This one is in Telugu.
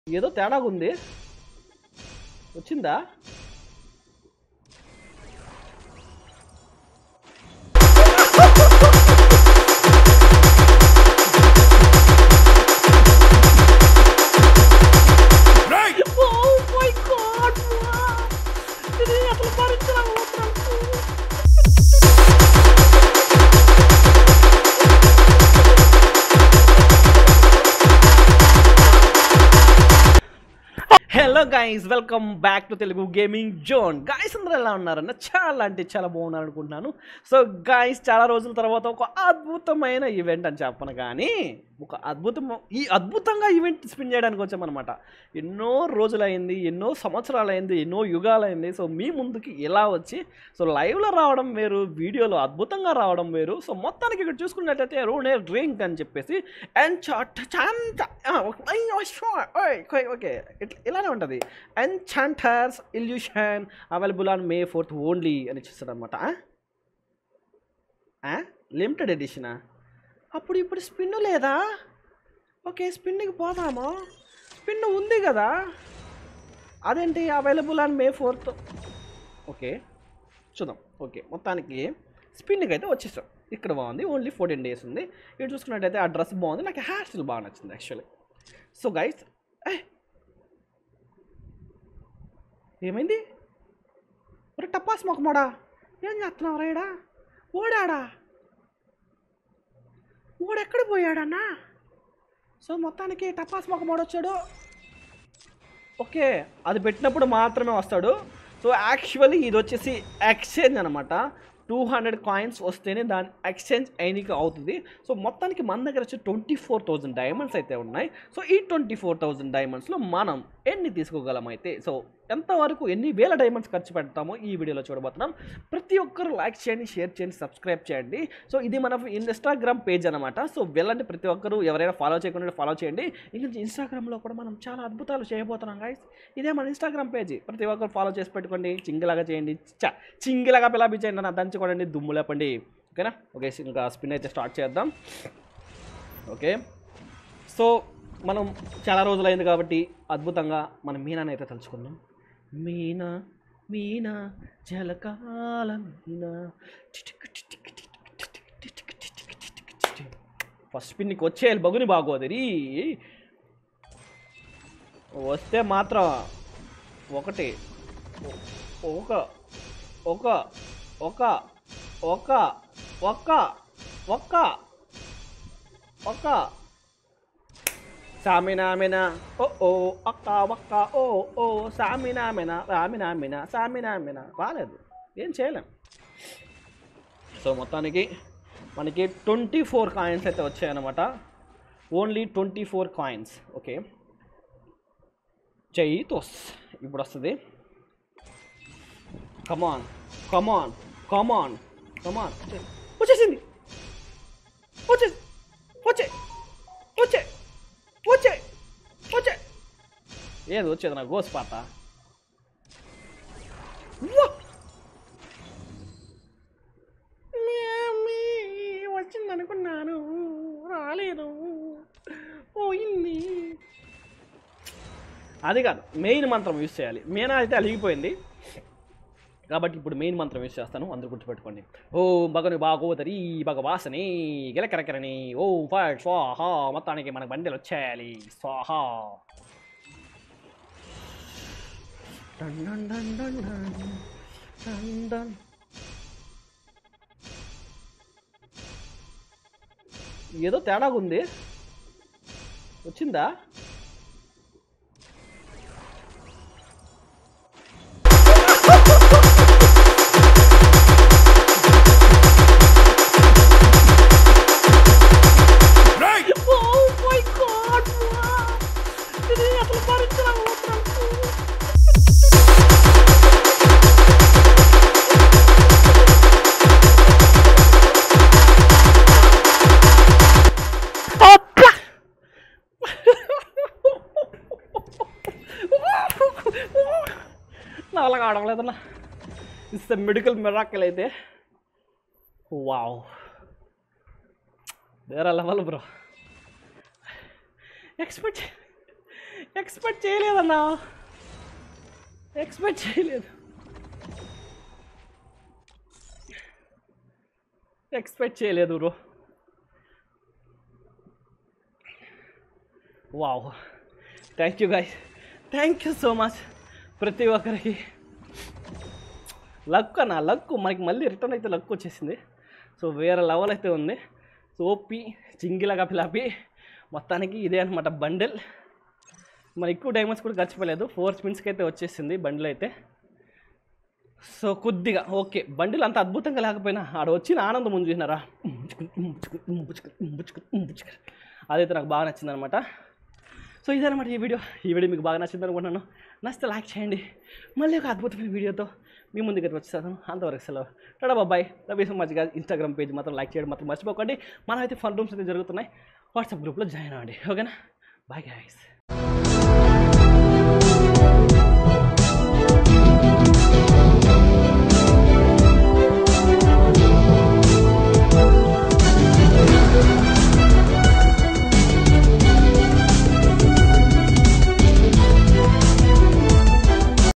ఏదో తేడాగుంది. వచ్చిందా? Hello guys, welcome back to Telugu gaming zone. Guys అందరూ ఎలా ఉన్నారన్న చాలా అంటే చాలా బాగున్నారు అనుకుంటున్నాను. సో గాయస్, చాలా రోజుల తర్వాత ఒక అద్భుతమైన ఈవెంట్ అని చెప్పను కానీ ఒక అద్భుతంగా ఈవెంట్ స్పిన్ చేయడానికి వచ్చామన్నమాట. ఎన్నో రోజులైంది, ఎన్నో సంవత్సరాలైంది, ఎన్నో యుగాలైంది. సో మీ ముందుకి ఎలా వచ్చి సో లైవ్లో రావడం వేరు, వీడియోలో అద్భుతంగా రావడం వేరు. సో మొత్తానికి ఇక్కడ చూసుకున్నట్టయితే రూనే డ్రింక్ అని చెప్పేసి ఓకే ఇలానే ఉంటుంది. Enchanters illusion available on May 4th only అని చూస్తాడు అనమాట. లిమిటెడ్ ఎడిషనా? ఇప్పుడు స్పిన్ లేదా? ఓకే, స్పిన్కి పోదాము. స్పిన్ ఉంది కదా, అదేంటి available on May 4th. Okay చూద్దాం. ఓకే మొత్తానికి స్పిన్కి అయితే వచ్చేసాం. ఇక్కడ బాగుంది, ఓన్లీ 14 days ఉంది. ఇక్కడ చూసుకున్నట్టయితే ఆ డ్రెస్ బాగుంది, నాకు హెయిర్ స్టైల్ బాగా నచ్చింది యాక్చువల్లీ. సో గైస్, ఏమైంది? ఒరే టపాస్ మొక్కమాడా, ఏం చేస్తున్నావు రైడా? ఓడాడా? ఓడెక్కడ పోయాడన్నా? సో మొత్తానికి టపాస్ మొక్కమాడు వచ్చాడు. ఓకే, అది పెట్టినప్పుడు మాత్రమే వస్తాడు. సో యాక్చువల్లీ ఇది వచ్చేసి ఎక్స్చేంజ్ అనమాట. 200 కాయిన్స్ వస్తేనే దాని ఎక్స్చేంజ్ అయినకి అవుతుంది. సో మొత్తానికి మన దగ్గర వచ్చి 24,000 డైమండ్స్ అయితే ఉన్నాయి. సో ఈ 24,000 డైమండ్స్లో మనం ఎన్ని తీసుకోగలం అయితే, సో ఎంతవరకు ఎన్ని వేల డైమండ్స్ ఖర్చు పెడతామో ఈ వీడియోలో చూడబోతున్నాం. ప్రతి ఒక్కరు లైక్ చేయండి, షేర్ చేయండి, సబ్స్క్రైబ్ చేయండి. సో ఇది మన ఇన్స్టాగ్రామ్ పేజ్ అనమాట. సో వెళ్ళండి, ప్రతి ఒక్కరు ఎవరైనా ఫాలో చేయకుండా ఫాలో చేయండి. ఇంకా ఇన్స్టాగ్రామ్లో కూడా మనం చాలా అద్భుతాలు చేయబోతున్నాం గైస్. ఇదే మన ఇన్స్టాగ్రామ్ పేజీ, ప్రతి ఒక్కరు ఫాలో చేసి పెట్టుకోండి. చింగిలాగా చేయండి, చింగిలాగా పిలాబి చేయండి, నా దంచుకోండి, దుమ్ము లేపండి. ఓకేనా? ఓకే, ఇంకా స్పిన్ అయితే స్టార్ట్ చేద్దాం. ఓకే, సో మనం చాలా రోజులైంది కాబట్టి అద్భుతంగా మన మీనాని అయితే తలుచుకుందాం. మీనా మీనా జలకాల మీనా. ఫస్ట్ పిన్నికి వచ్చేయాలి, బగుని బాగోదరి. వస్తే మాత్రం ఒకటి ఒక ఒక ఒక ఒక ఒక ఒక ఒక సామినామినా ఓ ఓ అక్క ఒక్క ఓ ఓ సామినామినా రామినామినా సామినామినా. రాలేదు, ఏం చేయలేం. సో మొత్తానికి మనకి 24 కాయిన్స్ అయితే వచ్చాయన్నమాట. Only 24 coins. ఓకే, చైతోస్ ఇప్పుడు వస్తుంది. కమాన్ కమాన్ కమాన్ కమాన్. వచ్చేసింది, వచ్చే వచ్చే వచ్చే వచ్చే వచ్చే. ఏది వచ్చేది నా గోస్ పాత? వచ్చింది అనుకున్నాను, రాలేదు, పోయింది. అది కాదు, మెయిన్ మంత్రం యూజ్ చేయాలి. మీనా అయితే అలిగిపోయింది కాబట్టి ఇప్పుడు మెయిన్ మంత్రం యూజ్ చేస్తాను, అందరూ గుర్తుపెట్టుకోండి. ఓ భగని బాగోదరి భగవాసని గిలకెరకెరని ఓ ఫైట్ స్వాహా. మొత్తానికి మనకు బండిలు వచ్చేయాలి. స్వాహా. ఏదో తేడాగుంది. వచ్చిందా? నా వల్ల కావడం లేదన్నా. ఇట్స్ ద మెడికల్ మిరాకిల్ అయితే. వావ్, వేరే లెవెల్ బ్రో. ఎక్స్పెక్ట్ చేయలేదన్నా, ఎక్స్పెక్ట్ చేయలేదు, ఎక్స్పెక్ట్ చేయలేదు bro. Wow, thank you guys, thank you so much ప్రతి ఒక్కరికి. లక్ అన్న, లక్ మనకి మళ్ళీ రిటర్న్ అయితే లక్ వచ్చేసింది. సో వేరే లెవెల్ అయితే ఉంది. సో ఓపి చింగిలాగా పిలాపి మొత్తానికి ఇదే అనమాట బండిల్. మరి ఎక్కువ డైమండ్స్ కూడా ఖర్చు పోలేదు, 4 స్పిన్స్కి అయితే వచ్చేసింది బండిల్ అయితే. సో కొద్దిగా ఓకే, బండిల్ అంత అద్భుతంగా లేకపోయినా ఆడ వచ్చిన ఆనందం ఉంది చూసినారా, అదైతే నాకు బాగా నచ్చింది అనమాట. సో ఇదనమాట ఈ వీడియో మీకు బాగా నచ్చింది అనుకుంటున్నాను. నచ్చితే లైక్ చేయండి. మళ్ళీ ఒక అద్భుతమైన వీడియోతో మీ ముందుకు వచ్చేస్తాను. అంతవరకు సెలవు, tata bye. Love you so much guys. Instagram page మాత్రం లైక్ చేయడం మాత్రం మర్చిపోకండి. మనం అయితే ఫన్ రూమ్స్ అయితే జరుగుతున్నాయి, వాట్సాప్ గ్రూప్లో జాయిన్ అవ్వండి. ఓకేనా, బాయ్ గాయ్స్.